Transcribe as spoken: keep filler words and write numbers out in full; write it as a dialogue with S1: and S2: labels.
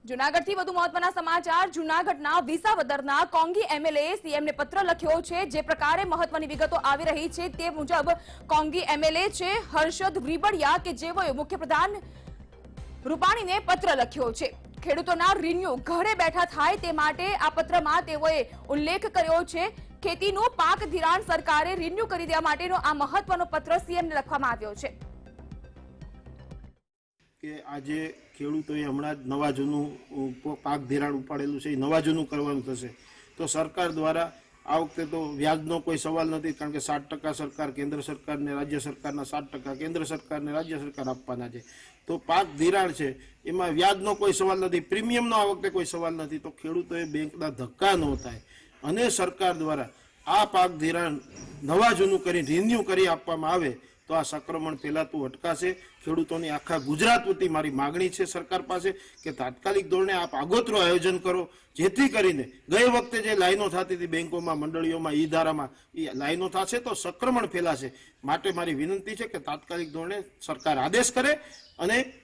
S1: જૂનાગઢથી વધુ મહત્વના સમાચાર। જૂનાગઢના વિસાવદરના કોંગી એમએલએ સીએમને પત્ર લખ્યો છે। જે પ્રકારે મહત્વની વિગતો આવી રહી છે તે મુજબ કોંગી એમએલએ છે હર્ષદ રીબડિયા કે જેઓએ મુખ્યપ્રધાન રૂપાણીને પત્ર લખ્યો છે। ખેડૂતોના રિન્યુ ઘરે બેઠા થાય તે માટે આ પત્રમાં તેઓએ ઉલ્લેખ કર્યો છે। ખેતીનું પાક ધિરાણ સરકારે રિન્યુ કરી દેવા માટેનો આ મહત્વનો પત્ર સીએમને લખવામાં આવ્યો છે
S2: કે આજે ખેડૂતોએ હમણાં જ નવા જૂનું પાક ધિરાણ ઉપાડેલું છે, નવા જૂનું કરવાનું થશે। તો સરકાર દ્વારા આ વખતે તો વ્યાજનો કોઈ સવાલ નથી, કારણ કે સાત ટકા સરકાર કેન્દ્ર સરકારને, રાજ્ય સરકારના સાત ટકા કેન્દ્ર સરકારને રાજ્ય સરકાર આપવાના છે। તો પાક ધિરાણ છે એમાં વ્યાજનો કોઈ સવાલ નથી, પ્રીમિયમનો આ વખતે કોઈ સવાલ નથી। તો ખેડૂતોએ બેંકના ધક્કા ન થાય અને સરકાર દ્વારા આ પાક ધિરાણ નવા જૂનું કરી રિન્યુ કરી આપવામાં આવે તો આ સંક્રમણ ફેલાતું અટકાશે। ખેડૂતોની આખા ગુજરાત વતી મારી માગણી છે સરકાર પાસે કે તાત્કાલિક ધોરણે આપ આગોતરું આયોજન કરો, જેથી કરીને ગઈ વખતે જે લાઈનો થતી હતી બેંકોમાં, મંડળીઓમાં, ઈ ધારામાં, એ લાઈનો થશે તો સંક્રમણ ફેલાશે। માટે મારી વિનંતી છે કે તાત્કાલિક ધોરણે સરકાર આદેશ કરે અને